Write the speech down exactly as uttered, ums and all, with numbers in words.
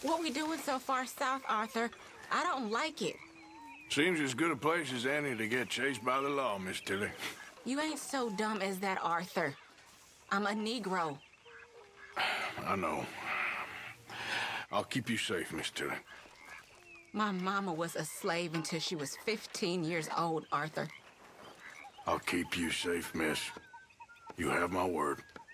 What we doing so far south, Arthur? I don't like it. Seems as good a place as any to get chased by the law, Miss Tilly. You ain't so dumb as that, Arthur. I'm a Negro. I know. I'll keep you safe, Miss Tilly. My mama was a slave until she was fifteen years old, Arthur. I'll keep you safe, miss. You have my word.